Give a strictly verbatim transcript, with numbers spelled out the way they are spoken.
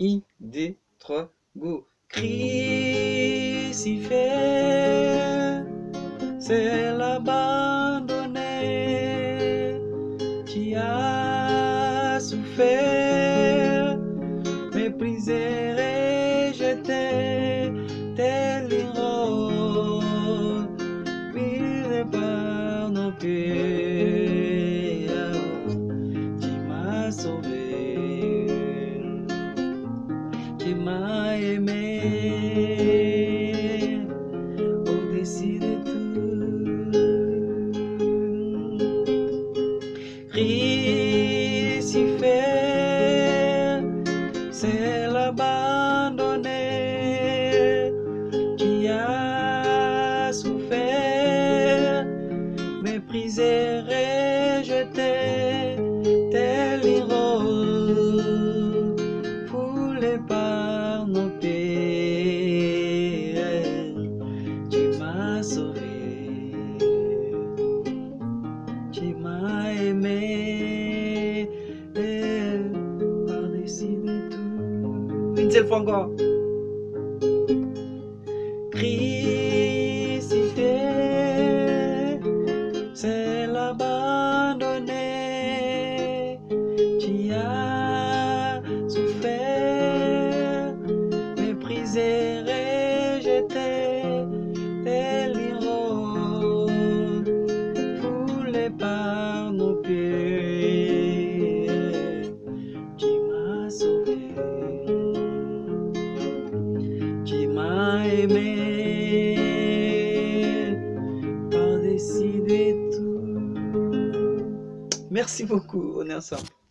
un, deux, trois, go. Crucifié, c'est l'abandonné qui a souffert, méprisé, rejeté, tel héros, viré par nos pieds. Tu m'as sauvé, tu m'as aimé, au-dessus de tout. Crucifié, c'est l'abandonné qui a souffert, méprisé, rejeté, tel héros, foulé par nos pieds. Tu m'as sauvé, tu m'as aimé, par-dessus de tout. Une seule fois encore. Crucifié, c'est l'abandonné qui a souffert, méprisé, rejeté, tel héros, foulé par nos pieds. Tu m'as sauvé, tu m'as aimé, par-dessus de tout. Merci beaucoup, on est ensemble.